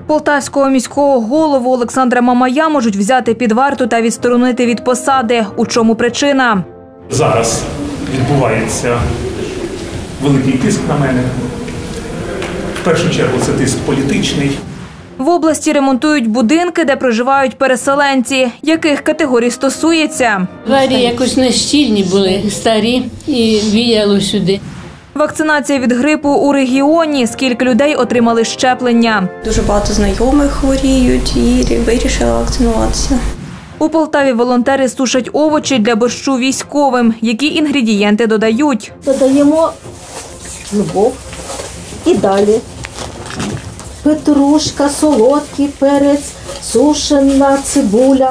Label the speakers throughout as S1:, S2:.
S1: Полтавського міського голову Олександра Мамая можуть взяти під варту та відсторонити від посади. У чому причина?
S2: Зараз відбувається великий тиск на мене. В першу чергу це тиск політичний.
S1: В області ремонтують будинки, де проживають переселенці. Яких категорій стосується?
S3: Двері якось нещільні були, старі, і віяло сюди.
S1: Вакцинація від грипу у регіоні. Скільки людей отримали щеплення?
S4: Дуже багато знайомих хворіють і вирішила вакцинуватися.
S1: У Полтаві волонтери сушать овочі для борщу військовим. Які інгредієнти додають?
S5: Додаємо любов і далі. Петрушка, солодкий перець, сушена цибуля.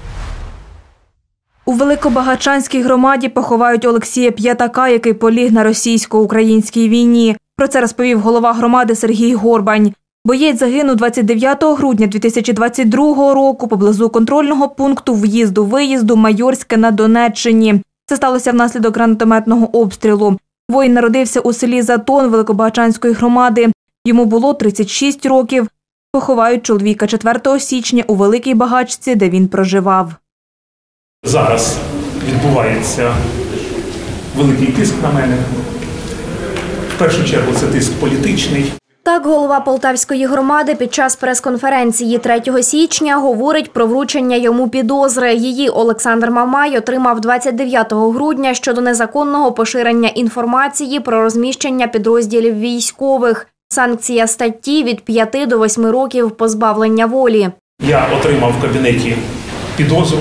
S1: У Великобагачанській громаді поховають Олексія П'ятака, який поліг на російсько-українській війні. Про це розповів голова громади Сергій Горбань. Боєць загинув 29 грудня 2022 року поблизу контрольного пункту в'їзду-виїзду Майорське на Донеччині. Це сталося внаслідок гранатометного обстрілу. Воїн народився у селі Затон Великобагачанської громади. Йому було 36 років. Поховають чоловіка 4 січня у Великій Багачці, де він проживав.
S2: Зараз відбувається великий тиск на мене. В першу чергу це тиск політичний.
S6: Так, голова Полтавської громади під час прес-конференції 3 січня говорить про вручення йому підозри. Її Олександр Мамай отримав 29 грудня щодо незаконного поширення інформації про розміщення підрозділів військових. Санкція статті від 5 до 8 років позбавлення волі.
S2: Я отримав в кабінеті підозру.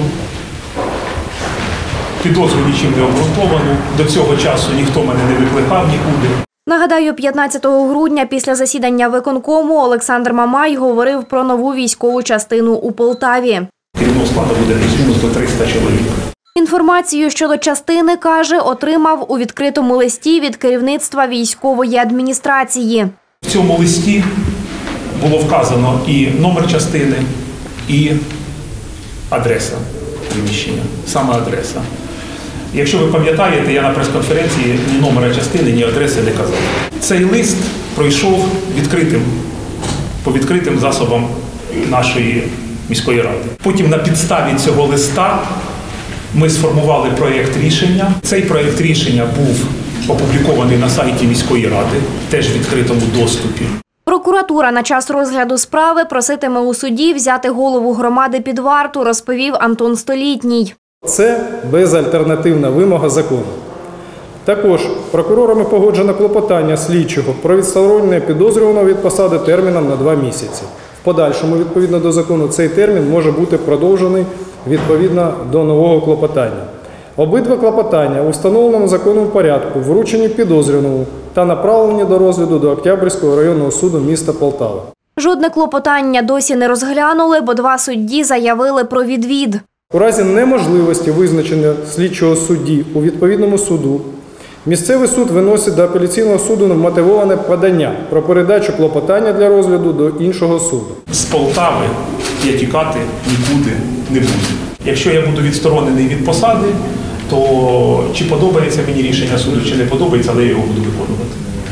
S2: Підозру нічим не обґрунтовану. До цього часу ніхто мене не викликав нікуди.
S6: Нагадаю, 15 грудня після засідання виконкому Олександр Мамай говорив про нову військову частину у Полтаві.
S2: Керівного складу буде плюс-мінус до 300 чоловік.
S6: Інформацію щодо частини, каже, отримав у відкритому листі від керівництва військової адміністрації.
S2: В цьому листі було вказано і номер частини, і адреса приміщення, саме адреса. Якщо ви пам'ятаєте, я на прес-конференції ні номера частини, ні адреси не казав. Цей лист пройшов по відкритим засобам нашої міської ради. Потім на підставі цього листа ми сформували проєкт рішення. Цей проєкт рішення був опублікований на сайті міської ради, теж в відкритому доступі.
S6: Прокуратура на час розгляду справи проситиме у суді взяти голову громади під варту, розповів Антон Столітній.
S7: Це безальтернативна вимога закону. Також прокурорами погоджено клопотання слідчого про відсторонення підозрюваного від посади терміном на 2 місяці. В подальшому, відповідно до закону, цей термін може бути продовжений відповідно до нового клопотання. Обидва клопотання у встановленому законом порядку вручені підозрюваному та направлені до розгляду до Октябрьського районного суду міста Полтава.
S6: Жодне клопотання досі не розглянули, бо 2 судді заявили про відвід.
S7: У разі неможливості визначення слідчого судді у відповідному суду, місцевий суд виносить до апеляційного суду мотивоване подання про передачу клопотання для розгляду до іншого суду.
S2: З Полтави я тікати нікуди не буду. Якщо я буду відсторонений від посади, то чи подобається мені рішення суду, чи не подобається, але я його буду виконувати.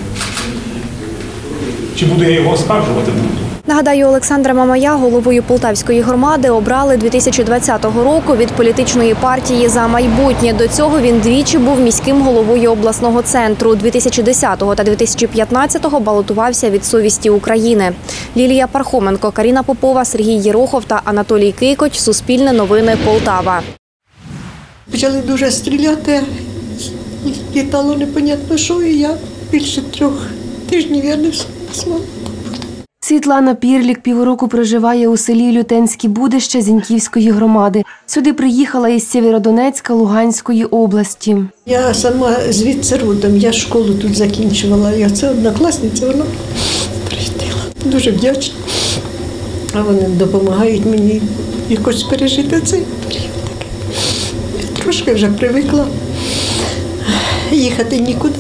S2: Чи буду я його оскаржувати? Буду.
S6: Нагадаю, Олександра Мамая головою Полтавської громади обрали 2020 року від політичної партії «За майбутнє». До цього він двічі був міським головою обласного центру. 2010 та 2015 балотувався від «Совісті України». Лілія Пархоменко, Каріна Попова, Сергій Єрохов та Анатолій Кикоч. Суспільне новини, Полтава.
S8: Почали дуже стріляти, літало непонятно що, і я більше 3 тижнів я не спала.
S9: Світлана Пірлік півроку проживає у селі Лютенські Будища Зіньківської громади. Сюди приїхала із Сєвєродонецька Луганської області.
S8: Я сама звідси родом, я школу тут закінчувала. Я це однокласниця, вона приїздила. Дуже вдячна. А вони допомагають мені якось пережити цей період. Я трошки вже привикла їхати нікуди.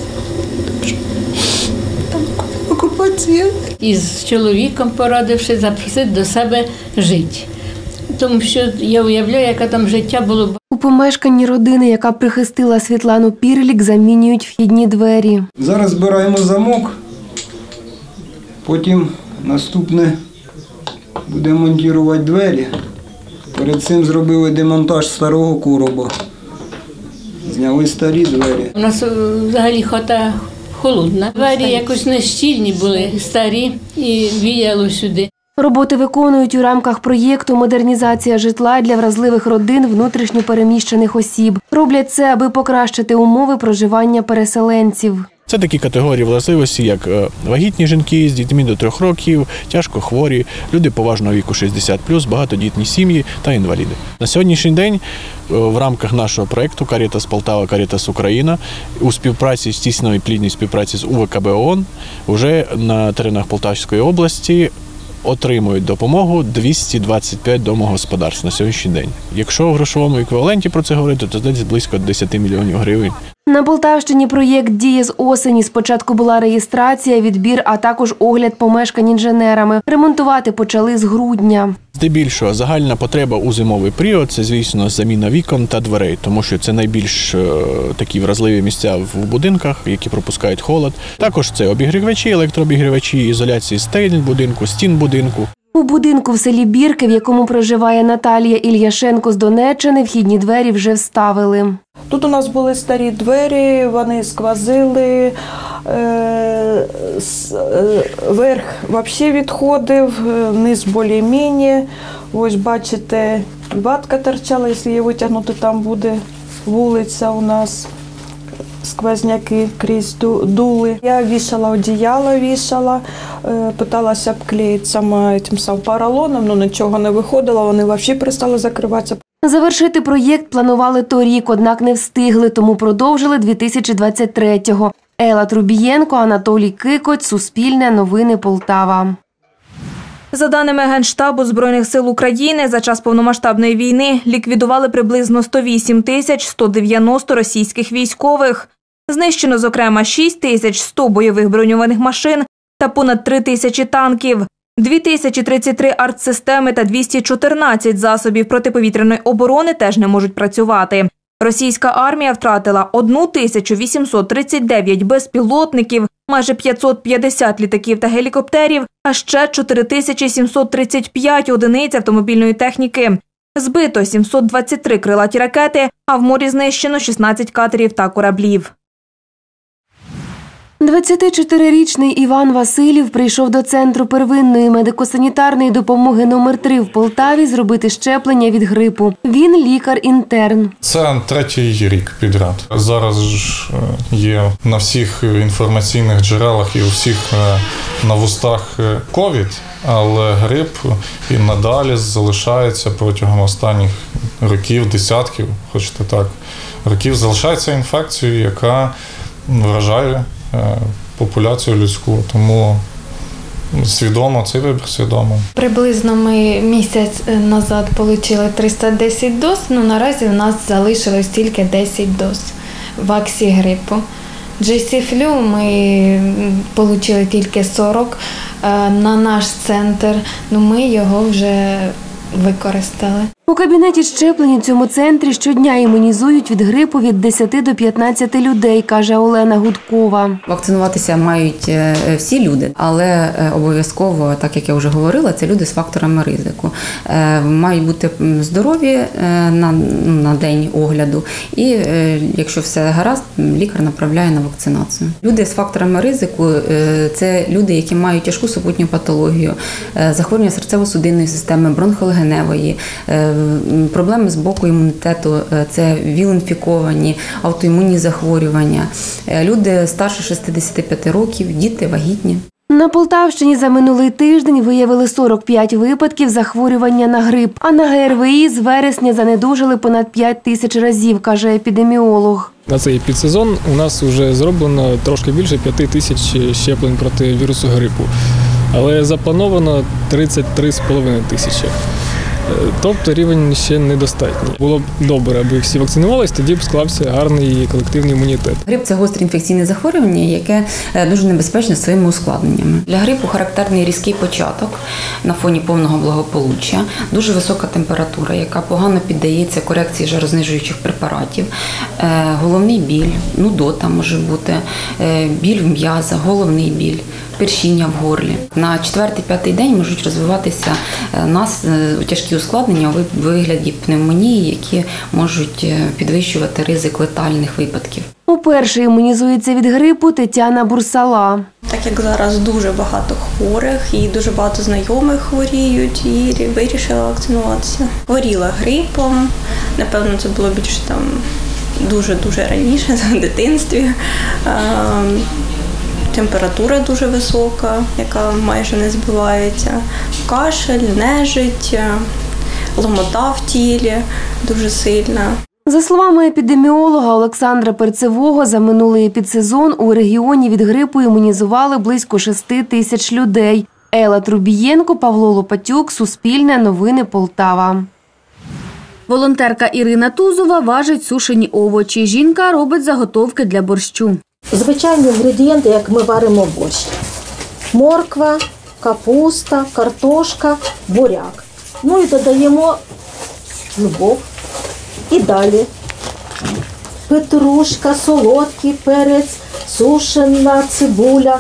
S8: Там окупація.
S3: І з чоловіком порадивши, запросити до себе жити. Тому що я уявляю, яке там життя було.
S9: У помешканні родини, яка прихистила Світлану Пірлік, замінюють вхідні двері.
S10: Зараз збираємо замок, потім наступне Будемо монтувати двері. Перед цим зробили демонтаж старого короба. Зняли старі двері.
S3: У нас взагалі хата холодна. Двері якось нещільні були, старі, і віяло сюди.
S9: Роботи виконують у рамках проєкту «Модернізація житла для вразливих родин внутрішньо переміщених осіб». Роблять це, аби покращити умови проживання переселенців.
S11: Це такі категорії властивості, як вагітні жінки з дітьми до 3 років, тяжко хворі, люди поважного віку 60+, багатодітні сім'ї та інваліди. На сьогоднішній день в рамках нашого проєкту «Карітас Полтава, Карітас Україна» у співпраці, здійсненій плідній співпраці з УВКБ ООН, вже на теренах Полтавської області отримують допомогу 225 домогосподарств на сьогоднішній день. Якщо в грошовому еквіваленті про це говорити, то десь близько 10 мільйонів гривень.
S9: На Полтавщині проєкт діє з осені. Спочатку була реєстрація, відбір, а також огляд помешкань інженерами. Ремонтувати почали з грудня.
S11: Здебільшого загальна потреба у зимовий період – це, звісно, заміна вікон та дверей, тому що це найбільш такі вразливі місця в будинках, які пропускають холод. Також це обігрівачі, електрообігрівачі, ізоляції стель будинку, стін будинку.
S9: У будинку в селі Бірки, в якому проживає Наталія Ільяшенко з Донеччини, вхідні двері вже вставили.
S12: Тут у нас були старі двері, вони сквозили, верх взагалі відходив, низ більш-менш. Ось бачите, ватка торчала, якщо її витягнути, там буде вулиця у нас. Сквозняки крізь дули. Я вішала одіяло, питалася обклеїти сама цим поролоном, але нічого не виходило, вони взагалі перестали закриватися.
S9: Завершити проєкт планували торік, однак не встигли, тому продовжили 2023-го. Елла Трубієнко, Анатолій Кикоть, Суспільне, Новини Полтава.
S1: За даними Генштабу Збройних сил України, за час повномасштабної війни ліквідували приблизно 108 190 російських військових. Знищено, зокрема, 6100 бойових броньованих машин та понад 3000 танків, 2033 артсистеми та 214 засобів протиповітряної оборони теж не можуть працювати. Російська армія втратила 1839 безпілотників, майже 550 літаків та гелікоптерів, а ще 4735 одиниць автомобільної техніки. Збито 723 крилаті ракети, а в морі знищено 16 катерів та кораблів.
S9: 24-річний Іван Василів прийшов до Центру первинної медико-санітарної допомоги номер 3 в Полтаві зробити щеплення від грипу. Він лікар-інтерн.
S13: Це 3-й рік підряд. Зараз ж є на всіх інформаційних джерелах і у всіх на вустах ковід, але грип і надалі залишається протягом останніх років, десятків, хочете так, років, залишається інфекцією, яка вражає популяцію людську, тому свідомо, цей вибір свідомо.
S14: Приблизно ми місяць назад отримали 310 доз, наразі у нас залишилось тільки 10 доз ваксі грипу. GC-Flu ми отримали тільки 40 на наш центр, ми його вже використали.
S9: У кабінеті щеплень у цьому центрі щодня імунізують від грипу від 10 до 15 людей, каже Олена Гудкова.
S15: Вакцинуватися мають всі люди, але обов'язково, так як я вже говорила, це люди з факторами ризику. Мають бути здорові на день огляду і якщо все гаразд, лікар направляє на вакцинацію. Люди з факторами ризику – це люди, які мають тяжку супутню патологію, захворювання серцево-судинної системи, бронхолегеневої, проблеми з боку імунітету, це ВІЛ-інфіковані, аутоімунні захворювання, люди старше 65 років, діти, вагітні.
S9: На Полтавщині за минулий тиждень виявили 45 випадків захворювання на грип, а на ГРВІ з вересня занедужили понад 5 тисяч разів, каже епідеміолог.
S16: На цей підсезон у нас вже зроблено трошки більше 5 тисяч щеплень проти вірусу грипу, але заплановано 33,5 тисячі. Тобто рівень ще недостатній. Було б добре, аби всі вакцинувалися, тоді б склався гарний колективний імунітет.
S15: Грип – це гостре інфекційне захворювання, яке дуже небезпечне своїми ускладненнями. Для грипу характерний різкий початок на фоні повного благополуччя, дуже висока температура, яка погано піддається корекції жарознижуючих препаратів, головний біль, нудота може бути, біль в м'язах, головний біль, першіння в горлі. На 4-5 день можуть розвиватися тяжкі ускладнення у вигляді пневмонії, які можуть підвищувати ризик летальних випадків.
S9: Уперше імунізується від грипу Тетяна Бурсала.
S4: Так як зараз дуже багато хворих і дуже багато знайомих хворіють, і вирішила вакцинуватися. Хворіла грипом, напевно, це було більше дуже-дуже раніше, в дитинстві. Температура дуже висока, яка майже не збивається, кашель, нежить, ломота в тілі дуже сильна.
S9: За словами епідеміолога Олександра Перцевого, за минулий епідсезон у регіоні від грипу імунізували близько 6 тисяч людей. Елла Трубієнко, Павло Лопатюк, Суспільне новини, Полтава.
S1: Волонтерка Ірина Тузова важить сушені овочі. Жінка робить заготовки для борщу.
S5: Звичайні інгредієнти, як ми варимо борщ. Морква, капуста, картошка, буряк. Ну і додаємо любов. І далі петрушка, солодкий перець, сушена цибуля,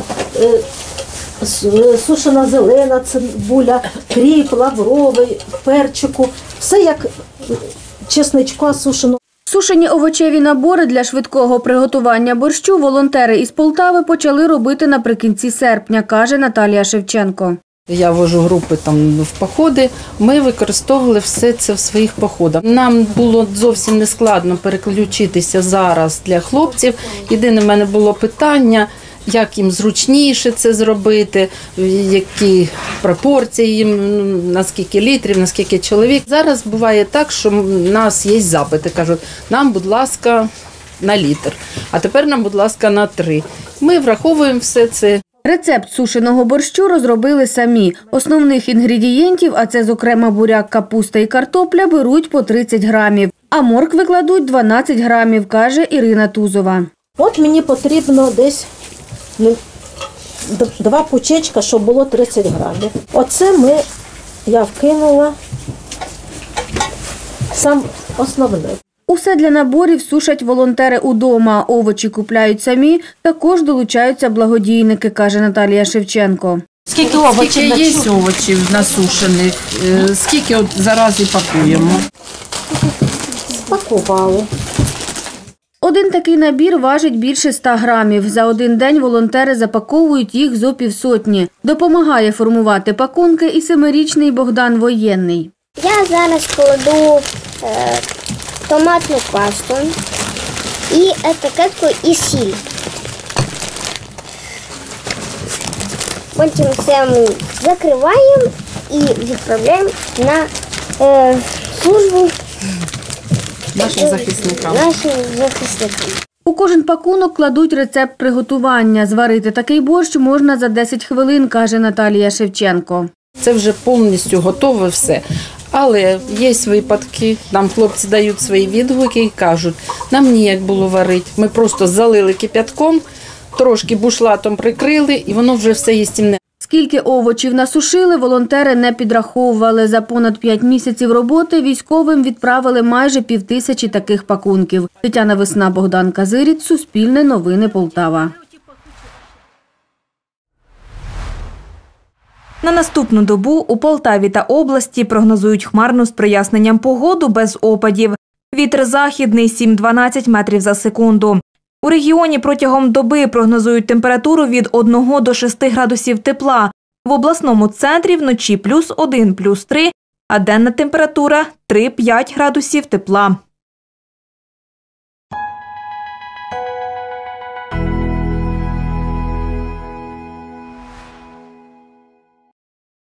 S5: сушена зелена цибуля, кріп, лавровий, перчику. Все як чесничка сушеного.
S1: Сушені овочеві набори для швидкого приготування борщу волонтери із Полтави почали робити наприкінці серпня, каже Наталія Шевченко.
S17: Я вожу групи в походи, ми використовували все це в своїх походах. Нам було зовсім не складно переключитися зараз для хлопців. Єдине в мене було питання, як їм зручніше це зробити, які пропорції їм, на скільки літрів, на скільки чоловік. Зараз буває так, що в нас є запити, кажуть, нам, будь ласка, на літр, а тепер нам, будь ласка, на 3. Ми враховуємо все це.
S1: Рецепт сушеного борщу розробили самі. Основних інгредієнтів, а це, зокрема, буряк, капуста і картопля, беруть по 30 грамів. А моркви кладуть 12 грамів, каже Ірина Тузова.
S5: От мені потрібно десь 2 пучечка, щоб було 30 грамів. Оце я вкинула сам основне.
S1: Усе для наборів сушать волонтери удома. Овочі купляють самі, також долучаються благодійники, каже Наталія Шевченко.
S17: Скільки є овочів насушених, скільки зараз і пакуємо?
S5: Спакували.
S1: Один такий набір важить більше 100 грамів. За один день волонтери запаковують їх зо півсотні. Допомагає формувати пакунки і 7-річний Богдан Воєнний.
S18: Я зараз кладу томатну пасту і етикетку і сіль. Потім все ми закриваємо і відправляємо на службу
S17: нашим захисникам.
S1: У кожен пакунок кладуть рецепт приготування. Зварити такий борщ можна за 10 хвилин, каже Наталія Шевченко.
S17: Це вже повністю готове все. Але є випадки, нам хлопці дають свої відгуки і кажуть, нам ніяк було варити. Ми просто залили кип'ятком, трошки бушлатом прикрили і воно вже все їстівне.
S1: Скільки овочів насушили, волонтери не підраховували. За понад 5 місяців роботи військовим відправили майже 5000 таких пакунків. Тетяна Весна, Богдан Казиріт, Суспільне новини, Полтава. На наступну добу у Полтаві та області прогнозують хмарну з проясненням погоду без опадів. Вітер західний 7-12 метрів за секунду. У регіоні протягом доби прогнозують температуру від 1 до 6 градусів тепла. В обласному центрі вночі +1, +3, а денна температура 3-5 градусів тепла.